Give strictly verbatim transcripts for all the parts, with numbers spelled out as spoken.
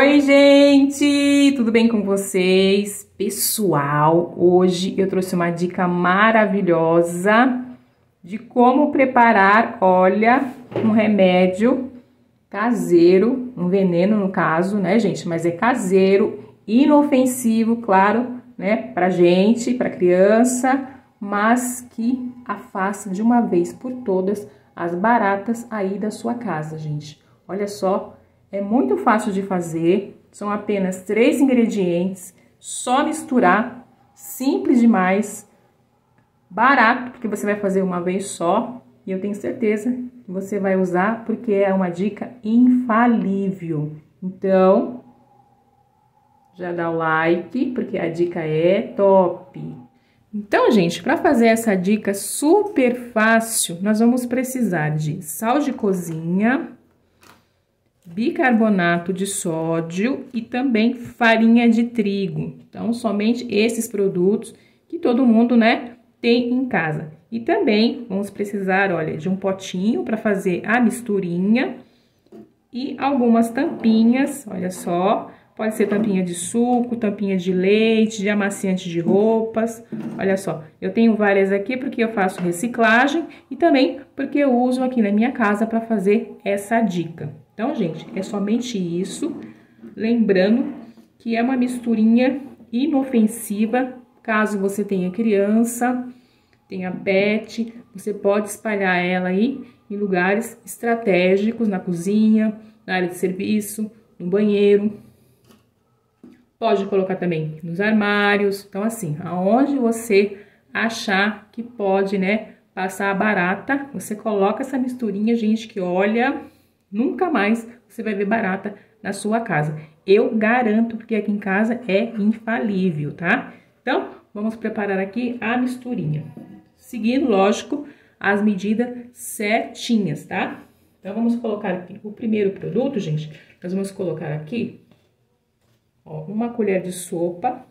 Oi, gente! Tudo bem com vocês? Pessoal, hoje eu trouxe uma dica maravilhosa de como preparar, olha, um remédio caseiro, um veneno no caso, né, gente? Mas é caseiro, inofensivo, claro, né, pra gente, pra criança, mas que afasta de uma vez por todas as baratas aí da sua casa, gente. Olha só. É muito fácil de fazer, são apenas três ingredientes, só misturar, simples demais, barato, porque você vai fazer uma vez só, e eu tenho certeza que você vai usar, porque é uma dica infalível. Então, já dá o like, porque a dica é top. Então, gente, para fazer essa dica super fácil, nós vamos precisar de sal de cozinha, bicarbonato de sódio e também farinha de trigo. Então, somente esses produtos que todo mundo, né, tem em casa. E também vamos precisar, olha, de um potinho para fazer a misturinha e algumas tampinhas, olha só. Pode ser tampinha de suco, tampinha de leite, de amaciante de roupas. Olha só, eu tenho várias aqui porque eu faço reciclagem e também porque eu uso aqui na minha casa para fazer essa dica. Então, gente, é somente isso. Lembrando que é uma misturinha inofensiva. Caso você tenha criança, tenha pet, você pode espalhar ela aí em lugares estratégicos, na cozinha, na área de serviço, no banheiro. Pode colocar também nos armários. Então, assim, aonde você achar que pode, né, passar a barata, você coloca essa misturinha, gente, que olha, nunca mais você vai ver barata na sua casa. Eu garanto, porque aqui em casa é infalível, tá? Então, vamos preparar aqui a misturinha. Seguindo, lógico, as medidas certinhas, tá? Então, vamos colocar aqui o primeiro produto, gente. Nós vamos colocar aqui, ó, uma colher de sopa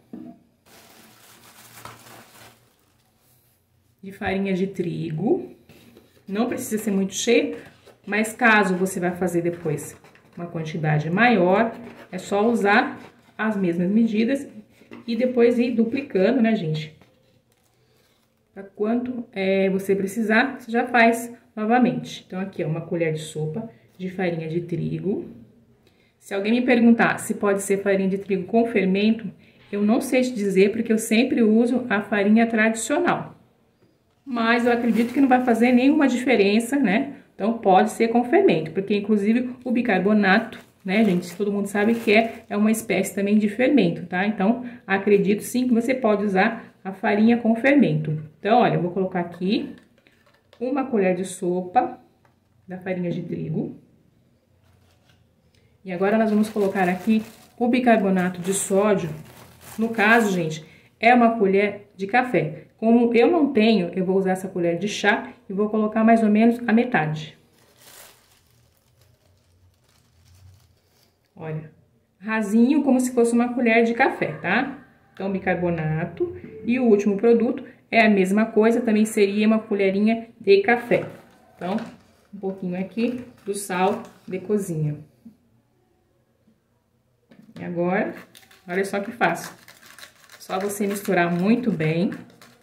de farinha de trigo. Não precisa ser muito cheio, mas caso você vai fazer depois uma quantidade maior, é só usar as mesmas medidas e depois ir duplicando, né, gente? Para quanto é, você precisar, você já faz novamente. Então, aqui é uma colher de sopa de farinha de trigo. Se alguém me perguntar se pode ser farinha de trigo com fermento, eu não sei te dizer, porque eu sempre uso a farinha tradicional. Mas eu acredito que não vai fazer nenhuma diferença, né? Então, pode ser com fermento, porque inclusive o bicarbonato, né, gente, todo mundo sabe que é, é uma espécie também de fermento, tá? Então, acredito sim que você pode usar a farinha com fermento. Então, olha, eu vou colocar aqui uma colher de sopa da farinha de trigo. E agora, nós vamos colocar aqui o bicarbonato de sódio. No caso, gente, é uma colher de café. Como eu não tenho, eu vou usar essa colher de chá e vou colocar mais ou menos a metade. Olha, rasinho, como se fosse uma colher de café, tá? Então, bicarbonato. E o último produto é a mesma coisa, também seria uma colherinha de café. Então, um pouquinho aqui do sal de cozinha. E agora, olha só que fácil. Só você misturar muito bem.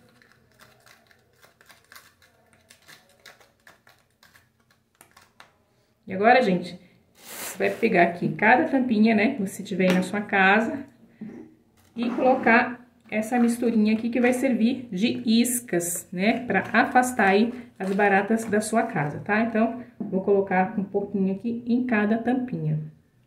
E agora, gente, você vai pegar aqui cada tampinha, né, que você tiver aí na sua casa e colocar essa misturinha aqui que vai servir de iscas, né, para afastar aí as baratas da sua casa, tá? Então, vou colocar um pouquinho aqui em cada tampinha.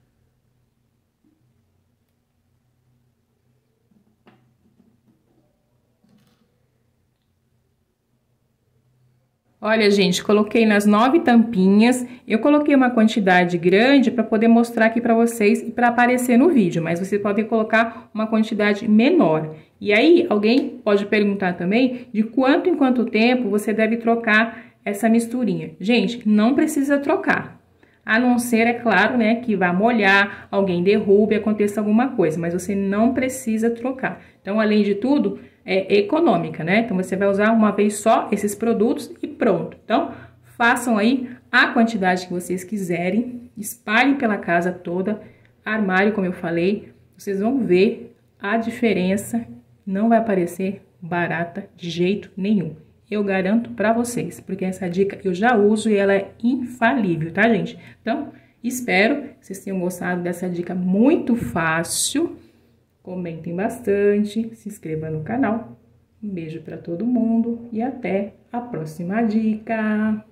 Olha, gente, coloquei nas nove tampinhas. Eu coloquei uma quantidade grande para poder mostrar aqui para vocês e para aparecer no vídeo, mas você pode colocar uma quantidade menor. E aí, alguém pode perguntar também de quanto em quanto tempo você deve trocar essa misturinha. Gente, não precisa trocar. A não ser, é claro, né, que vá molhar, alguém derrube, aconteça alguma coisa, mas você não precisa trocar. Então, além de tudo, é econômica, né? Então, você vai usar uma vez só esses produtos e pronto. Então, façam aí a quantidade que vocês quiserem, espalhem pela casa toda, armário, como eu falei, vocês vão ver a diferença, não vai aparecer barata de jeito nenhum. Eu garanto pra vocês, porque essa dica eu já uso e ela é infalível, tá, gente? Então, espero que vocês tenham gostado dessa dica muito fácil. Comentem bastante, se inscreva no canal. Um beijo pra todo mundo e até a próxima dica!